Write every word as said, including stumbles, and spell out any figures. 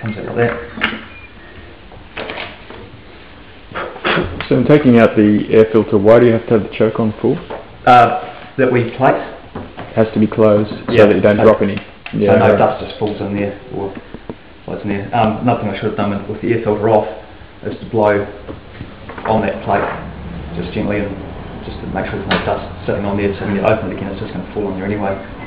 comes out like that. So in taking out the air filter, why do you have to have the choke on full? Uh, that we plate. It has to be closed Yeah, so that you don't so, drop any. Yeah, so no right. dust just falls in there or floats in there. Um, another thing I should have done with, with the air filter off is to blow on that plate just gently, and just to make sure there's no dust sitting on there, so when you open it again it's just going to fall on there anyway.